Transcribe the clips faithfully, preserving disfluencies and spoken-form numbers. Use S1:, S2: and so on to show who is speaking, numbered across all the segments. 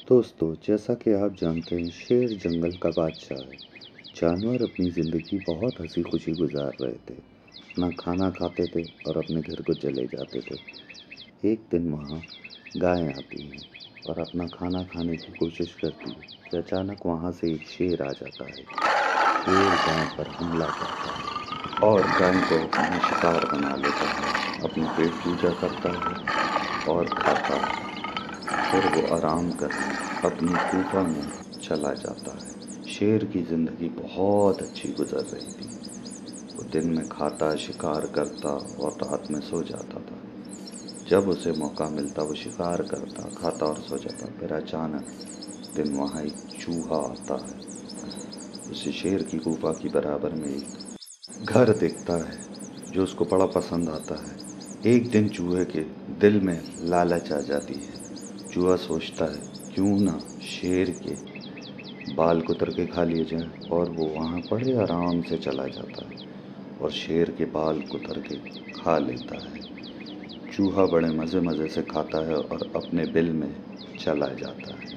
S1: दोस्तों, जैसा कि आप जानते हैं, शेर जंगल का बादशाह है। जानवर अपनी ज़िंदगी बहुत हँसी खुशी गुजार रहे थे, अपना खाना खाते थे और अपने घर को चले जाते थे। एक दिन वहाँ गाय आती है और अपना खाना खाने की कोशिश करती है कि अचानक वहाँ से एक शेर आ जाता है। शेर गाय पर हमला करता है और गाय को अपना शिकार बना लेता है, अपनी पेट पूजा करता है और खाता है। फिर वो आराम करने अपनी गुफा में चला जाता है। शेर की ज़िंदगी बहुत अच्छी गुजर रही थी। वो दिन में खाता, शिकार करता और रात में सो जाता था। जब उसे मौका मिलता वो शिकार करता, खाता और सो जाता। फिर अचानक दिन वहाँ एक चूहा आता है। उसे शेर की गुफा की बराबर में एक घर दिखता है जो उसको बड़ा पसंद आता है। एक दिन चूहे के दिल में लालच आ जाती है। चूहा सोचता है क्यों ना शेर के बाल कुतर के खा लिए जाए, और वो वहाँ बड़े आराम से चला जाता है और शेर के बाल कुतर के खा लेता है। चूहा बड़े मज़े मज़े से खाता है और अपने बिल में चला जाता है।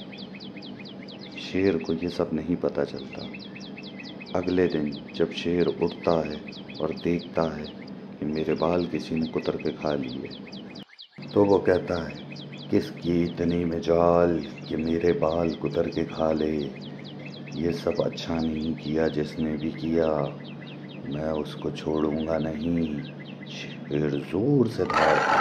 S1: शेर को ये सब नहीं पता चलता। अगले दिन जब शेर उठता है और देखता है कि मेरे बाल किसी ने कुतर के खा लिए, तो वो कहता है, किसकी इतनी मजाल कि मेरे बाल कुतर के खा ले। ये सब अच्छा नहीं किया जिसने भी किया, मैं उसको छोड़ूंगा नहीं। शेर जोर से दौड़ता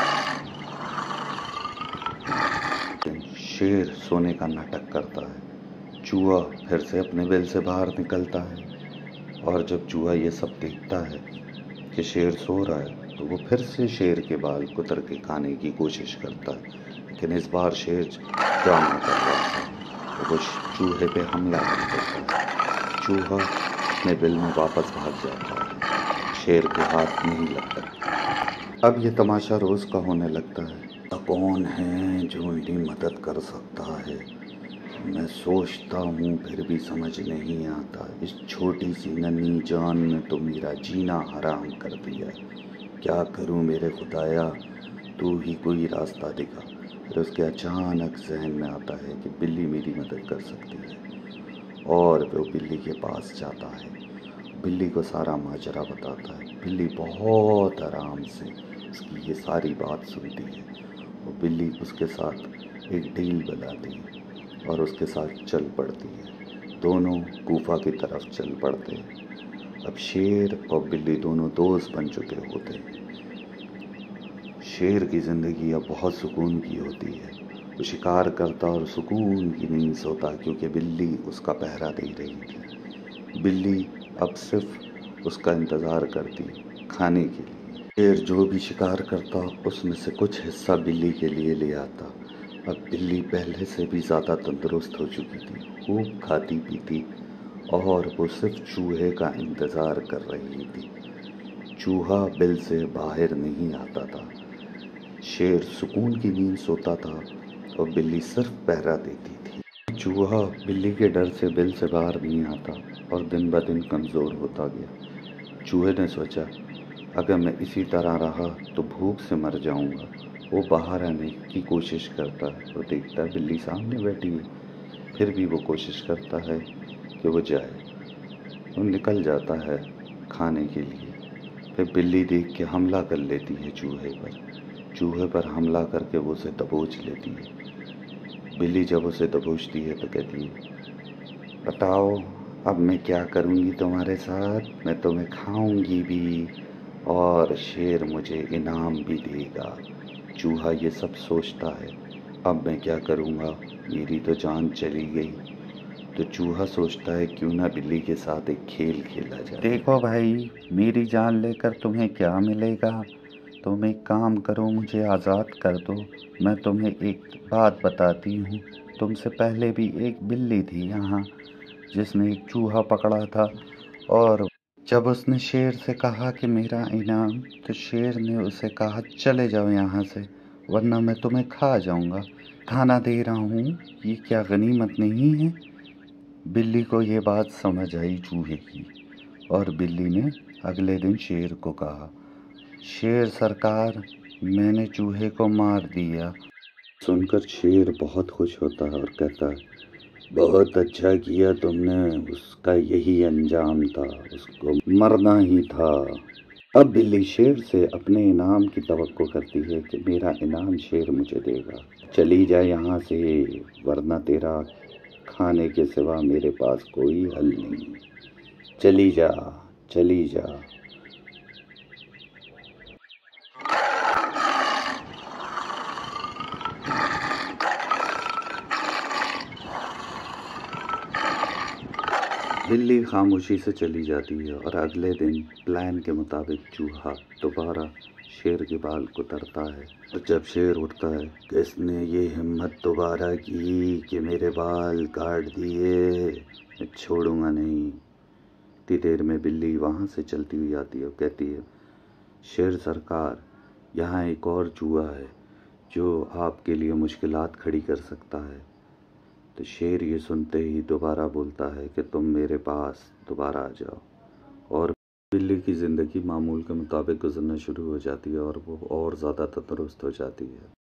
S1: है। शेर सोने का नाटक करता है। चूहा फिर से अपने बिल से बाहर निकलता है, और जब चूहा ये सब देखता है कि शेर सो रहा है, तो वो फिर से शेर के बाल कुतर के खाने की कोशिश करता है। लेकिन इस बार शेर ड्रामा कर रहा था, तो वो चूहे पे हमला कर देता है। चूहा अपने बिल में वापस भाग जाता है, शेर के हाथ नहीं लगता। अब ये तमाशा रोज़ का होने लगता है। अब कौन है जो मेरी मदद कर सकता है? मैं सोचता हूँ फिर भी समझ नहीं आता। इस छोटी सी नन्ही जान ने तो मेरा जीना हराम कर दिया। क्या करूँ मेरे खुदाया, तू ही कोई रास्ता दिखा। फिर उसके अचानक जहन में आता है कि बिल्ली मेरी मदद कर सकती है, और वो बिल्ली के पास जाता है। बिल्ली को सारा माजरा बताता है। बिल्ली बहुत आराम से उसकी ये सारी बात सुनती है। वो बिल्ली उसके साथ एक डील बनाती है और उसके साथ चल पड़ती है। दोनों गुफा की तरफ चल पड़ते हैं। अब शेर और बिल्ली दोनों दोस्त बन चुके होते हैं। शेर की ज़िंदगी अब बहुत सुकून की होती है। वो शिकार करता और सुकून की नींद सोता, क्योंकि बिल्ली उसका पहरा दे रही थी। बिल्ली अब सिर्फ उसका इंतज़ार करती खाने के लिए। शेर जो भी शिकार करता उसमें से कुछ हिस्सा बिल्ली के लिए ले आता। अब बिल्ली पहले से भी ज़्यादा तंदुरुस्त हो चुकी थी, खूब खाती पीती, और वो सिर्फ चूहे का इंतज़ार कर रही थी। चूहा बिल से बाहर नहीं आता था। शेर सुकून की नींद सोता था और बिल्ली सिर्फ पहरा देती थी। चूहा बिल्ली के डर से बिल से बाहर नहीं आता और दिन ब दिन कमज़ोर होता गया। चूहे ने सोचा, अगर मैं इसी तरह रहा तो भूख से मर जाऊंगा। वो बाहर आने की कोशिश करता है और देखता है बिल्ली सामने बैठी है। फिर भी वो कोशिश करता है कि वो जाए। वो निकल जाता है खाने के लिए। फिर बिल्ली देख के हमला कर लेती है चूहे पर। चूहे पर हमला करके वो उसे दबोच लेती है। बिल्ली जब उसे दबोचती है तो कहती है, बताओ अब मैं क्या करूँगी तुम्हारे साथ? मैं तुम्हें खाऊंगी भी, और शेर मुझे इनाम भी देगा। चूहा ये सब सोचता है, अब मैं क्या करूँगा, मेरी तो जान चली गई। तो चूहा सोचता है क्यों ना बिल्ली के साथ एक खेल खेला जाए।
S2: देखो भाई, मेरी जान लेकर तुम्हें क्या मिलेगा? तुम एक काम करो, मुझे आज़ाद कर दो। मैं तुम्हें एक बात बताती हूँ। तुमसे पहले भी एक बिल्ली थी यहाँ, जिसने एक चूहा पकड़ा था, और जब उसने शेर से कहा कि मेरा इनाम, तो शेर ने उसे कहा, चले जाओ यहाँ से, वरना मैं तुम्हें खा जाऊँगा। खाना दे रहा हूँ, ये क्या गनीमत नहीं है? बिल्ली को ये बात समझ आई चूहे की, और बिल्ली ने अगले दिन शेर को कहा, शेर सरकार, मैंने चूहे को मार दिया।
S1: सुनकर शेर बहुत खुश होता है और कहता है, बहुत अच्छा किया तुमने, उसका यही अंजाम था, उसको मरना ही था। अब बिल्ली शेर से अपने इनाम की तवक्को करती है कि मेरा इनाम शेर मुझे देगा, चली जा यहाँ से, वरना तेरा खाने के सिवा मेरे पास कोई हल नहीं, चली जा, चली जा। बिल्ली खामोशी से चली जाती है और अगले दिन प्लान के मुताबिक चूहा दोबारा शेर के बाल कुतरता है। और जब शेर उठता है, किसने ये हिम्मत दोबारा की कि मेरे बाल काट दिए, मैं छोड़ूंगा नहीं। इतनी देर में बिल्ली वहाँ से चलती हुई आती है और कहती है, शेर सरकार, यहाँ एक और चूहा है जो आपके लिए मुश्किलात खड़ी कर सकता है। तो शेर ये सुनते ही दोबारा बोलता है कि तुम मेरे पास दोबारा आ जाओ। और बिल्ली की ज़िंदगी मामूल के मुताबिक गुजरना शुरू हो जाती है और वो और ज़्यादा तंदुरुस्त हो जाती है।